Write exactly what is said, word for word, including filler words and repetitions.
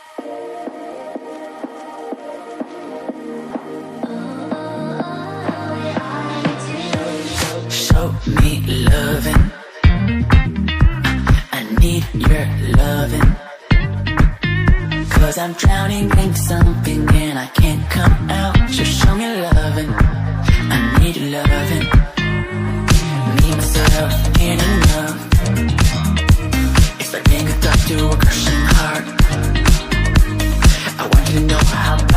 Show me loving, I need your loving, 'cause I'm drowning in something and I can't come out. So show me loving, I need your loving. Me, myself, ain't enough. It's like being a doctor to a crushing heart. I want you to know how